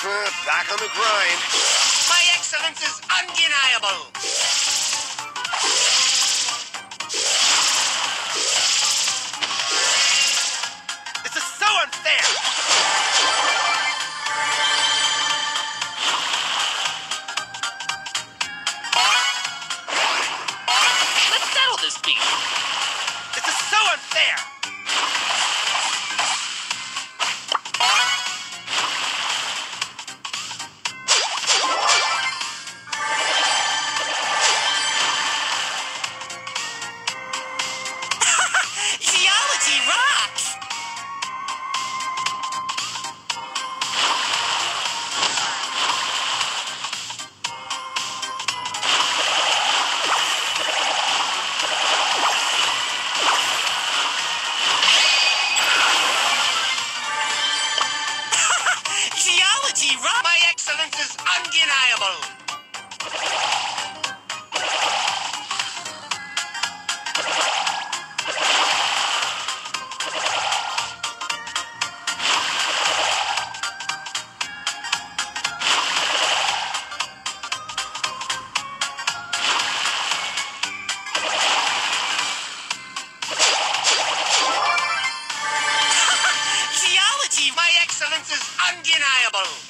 Back on the grind. My excellence is undeniable. This is so unfair. Let's settle this beef. This is so unfair. Geology rocks! Geology rocks! My excellence is undeniable! My excellence is undeniable!